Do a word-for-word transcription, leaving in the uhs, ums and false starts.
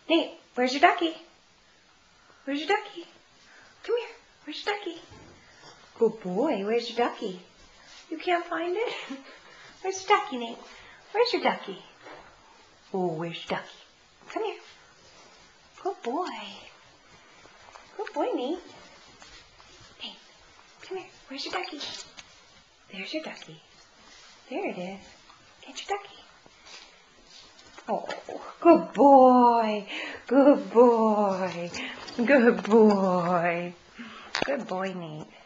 Nate, where's your ducky? Where's your ducky? Come here. Where's your ducky? Good boy. Where's your ducky? You can't find it? Where's your ducky, Nate? Where's your ducky? Oh, where's your ducky? Come here. Good boy. Good boy, Nate. Nate, come here. Where's your ducky? There's your ducky. There it is. Get your ducky. Oh, good boy. Good boy. Good boy. Good boy, Nate.